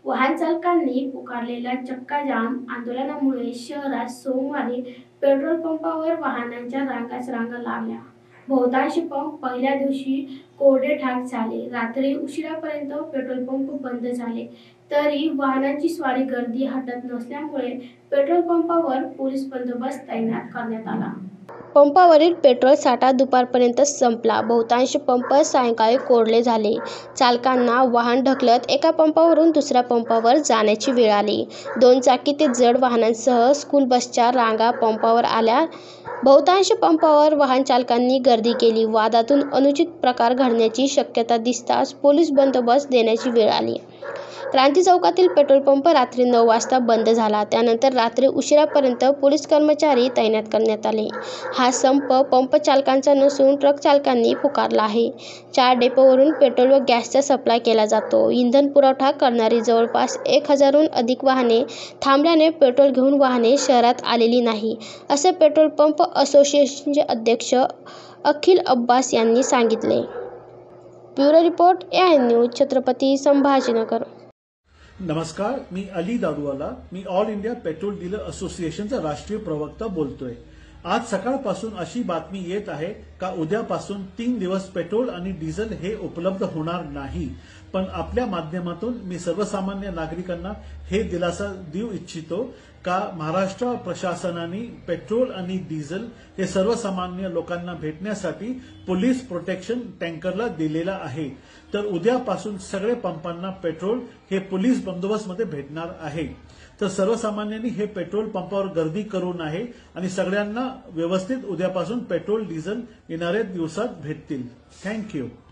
वाहन चालकांनी पुकारलेल्या चक्काजाम आंदोलनामुळे शहरात सोमवारी पेट्रोल पंपावर वाहनांच्या रांगाच रांगा लागल्या। बहुतांश पंप पहिल्या दिवशी कोरडे ठाक झाले। रात्री उशिरापर्यंत पेट्रोल पंप बंद झाले, तरी वाहनांची स्वारी गर्दी हटत नसल्यामुळे पेट्रोल पंपावर पोलीस बंदोबस्त तैनात करण्यात आला। पंपावरील पेट्रोल साठा दुपारपर्यंत संपला। बहुतांश पंप सायंकाळी कोरडे झाले। चालकांना वाहन ढकलत एका पंपावरून दुसऱ्या पंपावर जाण्याची वेळ आली। 2 चाकी ते जड वाहनांसह स्कूल बसच्या रांगा पंपावर आल्या। बहुतांश पंपावर वाहन चालकांनी गर्दी केली। वादातून अनुचित प्रकार घडण्याची शक्यता दिसताच पोलीस बंदोबस्त देण्याची वेळ आली। क्रांती चौकातील पेट्रोल पंप रात्री 9 वाजता बंद झाला। त्यानंतर रात्री उशिरापर्यंत पोलीस कर्मचारी तैनात करण्यात आले। हा संप पंप चालकांचा नसून ट्रक चालकांनी पुकारला आहे। 4 डेपोवरून पेट्रोल व गॅसचा सप्लाय केला जातो। इंधन पुरवठा करणारी जवळपास 1000हून अधिक वाहने थांबल्याने पेट्रोल घेऊन वाहने शहरात आलेली नाही, असे पेट्रोल पंप असोसिएशनचे अध्यक्ष अखिल अब्बास यांनी सांगितले। Bureau report AN news, Chhatrapati Sambhajinagar. नमस्कार, मी अली दारूवाला। मी ऑल इंडिया पेट्रोल डीलर असोसिएशनचा राष्ट्रीय प्रवक्ता बोलतोय। आज सकाळपासून अशी बातमी येत आहे का उद्यापासून 3 दिवस पेट्रोल आणि डिझेल हे उपलब्ध होणार नाही। पण आपल्या माध्यमातून मी सर्वसामान्य नागरिकांना हे दिलासा देऊ इच्छितो का महाराष्ट्र प्रशासनाने पेट्रोल आणि डिझेल हे सर्वसामान्य लोकांना भेटण्यासाठी पोलीस प्रोटेक्शन टँकरला दिलेला आहे। तर उद्यापासून सगळे पंपांना पेट्रोल हे पोलीस बंदोबस्तमध्ये भेटणार आहे। तर सर्वसामान्यांनी हे पेट्रोल पंपावर गर्दी करू नये आणि सगळ्यांना व्यवस्थित उद्यापासून पेट्रोल डिझेल येणाऱ्या दिवसात भेटतील। थँक्यू।